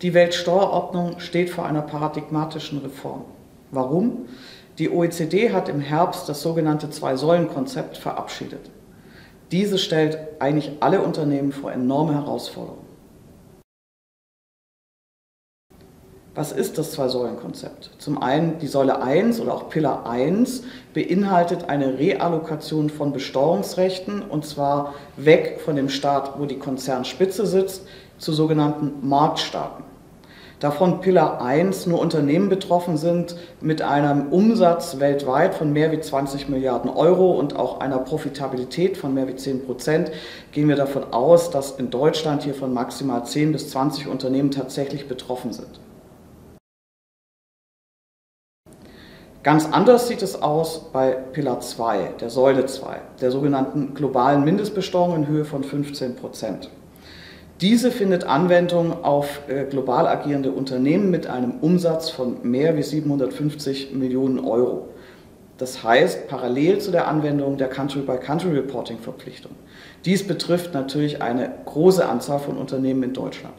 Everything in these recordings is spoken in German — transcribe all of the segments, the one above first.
Die Weltsteuerordnung steht vor einer paradigmatischen Reform. Warum? Die OECD hat im Herbst das sogenannte Zwei-Säulen-Konzept verabschiedet. Diese stellt eigentlich alle Unternehmen vor enorme Herausforderungen. Was ist das Zwei-Säulen-Konzept? Zum einen die Säule 1 oder auch Pillar 1 beinhaltet eine Reallokation von Besteuerungsrechten, und zwar weg von dem Staat, wo die Konzernspitze sitzt, zu sogenannten Marktstaaten. Davon Pillar 1 nur Unternehmen betroffen sind mit einem Umsatz weltweit von mehr wie 20 Milliarden Euro und auch einer Profitabilität von mehr wie 10%, gehen wir davon aus, dass in Deutschland hier von maximal 10 bis 20 Unternehmen tatsächlich betroffen sind. Ganz anders sieht es aus bei Pillar 2, der Säule 2, der sogenannten globalen Mindestbesteuerung in Höhe von 15%. Diese findet Anwendung auf global agierende Unternehmen mit einem Umsatz von mehr wie 750 Millionen Euro. Das heißt, parallel zu der Anwendung der Country-by-Country-Reporting-Verpflichtung. Dies betrifft natürlich eine große Anzahl von Unternehmen in Deutschland.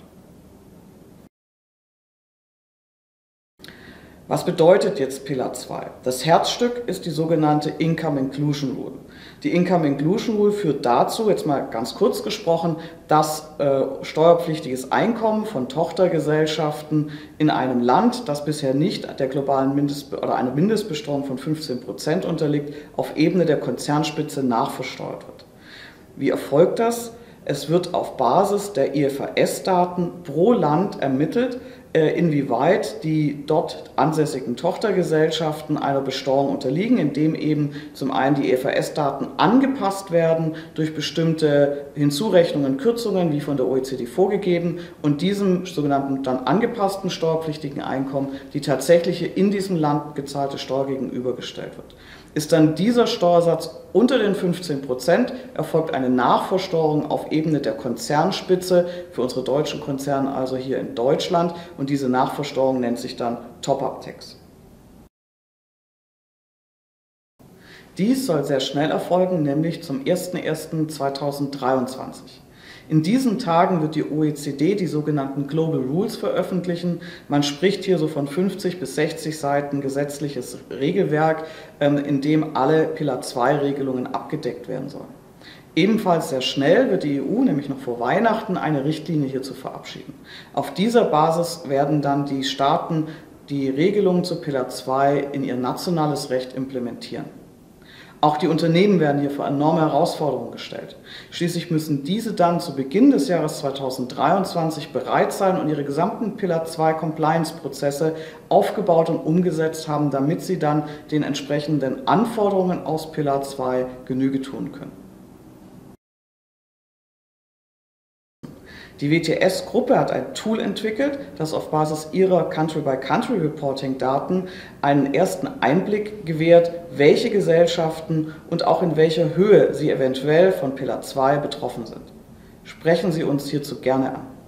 Was bedeutet jetzt Pillar 2? Das Herzstück ist die sogenannte Income Inclusion Rule. Die Income Inclusion Rule führt dazu, jetzt mal ganz kurz gesprochen, dass steuerpflichtiges Einkommen von Tochtergesellschaften in einem Land, das bisher nicht der globalen einer Mindestbesteuerung von 15% unterliegt, auf Ebene der Konzernspitze nachversteuert wird. Wie erfolgt das? Es wird auf Basis der IFRS-Daten pro Land ermittelt, inwieweit die dort ansässigen Tochtergesellschaften einer Besteuerung unterliegen, indem eben zum einen die IFRS-Daten angepasst werden durch bestimmte Hinzurechnungen, Kürzungen, wie von der OECD vorgegeben, und diesem sogenannten dann angepassten steuerpflichtigen Einkommen die tatsächliche in diesem Land gezahlte Steuer gegenübergestellt wird. Ist dann dieser Steuersatz unter den 15%, erfolgt eine Nachversteuerung auf Ebene der Konzernspitze, für unsere deutschen Konzerne also hier in Deutschland, und diese Nachversteuerung nennt sich dann Top-Up-Tax. Dies soll sehr schnell erfolgen, nämlich zum 01.01.2023. In diesen Tagen wird die OECD die sogenannten Global Rules veröffentlichen. Man spricht hier so von 50 bis 60 Seiten gesetzliches Regelwerk, in dem alle Pillar 2 Regelungen abgedeckt werden sollen. Ebenfalls sehr schnell wird die EU, nämlich noch vor Weihnachten, eine Richtlinie hierzu verabschieden. Auf dieser Basis werden dann die Staaten die Regelungen zu Pillar 2 in ihr nationales Recht implementieren. Auch die Unternehmen werden hier vor enorme Herausforderungen gestellt. Schließlich müssen diese dann zu Beginn des Jahres 2023 bereit sein und ihre gesamten Pillar 2 Compliance-Prozesse aufgebaut und umgesetzt haben, damit sie dann den entsprechenden Anforderungen aus Pillar 2 Genüge tun können. Die WTS-Gruppe hat ein Tool entwickelt, das auf Basis ihrer Country-by-Country-Reporting-Daten einen ersten Einblick gewährt, welche Gesellschaften und auch in welcher Höhe sie eventuell von Pillar 2 betroffen sind. Sprechen Sie uns hierzu gerne an.